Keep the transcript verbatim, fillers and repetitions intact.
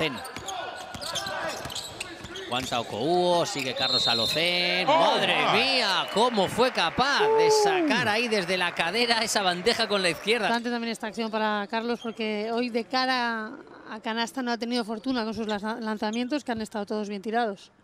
Alocén. Aguanta Okohuo, sigue Carlos Alocén. ¡Madre mía! ¿Cómo fue capaz de sacar ahí desde la cadera esa bandeja con la izquierda? Importante también esta acción para Carlos, porque hoy de cara a canasta no ha tenido fortuna con sus lanzamientos, que han estado todos bien tirados.